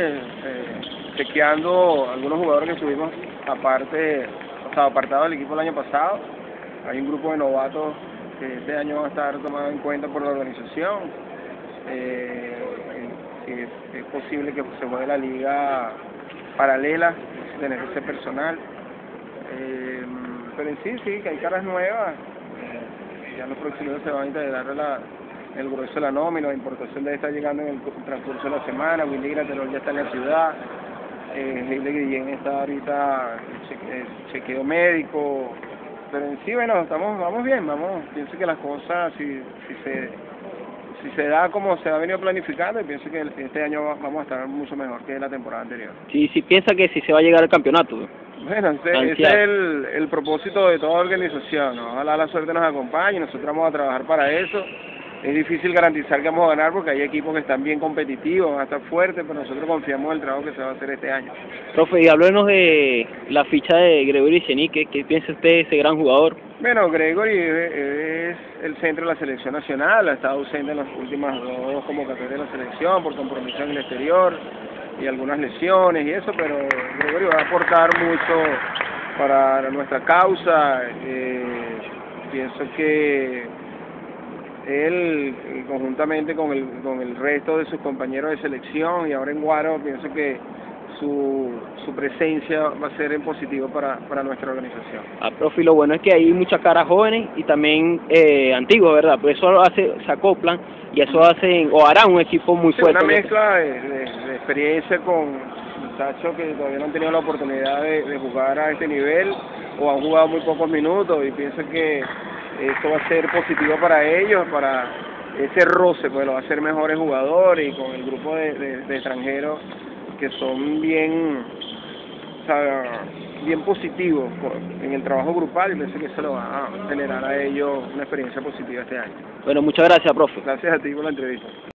chequeando algunos jugadores que estuvimos apartados del equipo el año pasado. Hay un grupo de novatos que este año van a estar tomados en cuenta por la organización. Es posible que se juegue la liga paralela, tener ese personal. Pero en sí, que hay caras nuevas. Ya los próximos se van a integrar el grueso de la nómina. La importación debe estar llegando en el transcurso de la semana. Willy Graterol ya está en la ciudad. Leile Guillén está ahorita chequeo médico. Pero en sí, bueno, vamos bien, pienso que las cosas, si se da como se ha venido planificando, y pienso que este año vamos a estar mucho mejor que la temporada anterior. Sí, piensa que si se va a llegar al campeonato. Bueno, ese es el propósito de toda organización, ¿no? Ojalá la suerte nos acompañe, nosotros vamos a trabajar para eso. Es difícil garantizar que vamos a ganar porque hay equipos que están bien competitivos, van a estar fuertes, pero nosotros confiamos en el trabajo que se va a hacer este año. Profe, y háblenos de la ficha de Gregory Echenique. ¿Qué piensa usted de ese gran jugador? Bueno, Gregory es el centro de la selección nacional, ha estado ausente en las últimas dos convocatorias de la selección por compromiso en el exterior y algunas lesiones y eso, pero Gregory va a aportar mucho para nuestra causa. Pienso que él, conjuntamente con el resto de sus compañeros de selección y ahora en Guaro, pienso que su presencia va a ser en positivo para nuestra organización. Profe, lo bueno es que hay muchas caras jóvenes y también antiguas, ¿verdad? Pues eso se acoplan y eso hacen o harán un equipo muy fuerte. Una mezcla de experiencia con muchachos que todavía no han tenido la oportunidad de jugar a este nivel o han jugado muy pocos minutos, y pienso que esto va a ser positivo para ellos, para ese roce, pues lo va a hacer mejores jugadores, y con el grupo de extranjeros que son bien positivos en el trabajo grupal, y pienso que eso lo va a generar a ellos una experiencia positiva este año. Bueno, muchas gracias, profe. Gracias a ti por la entrevista.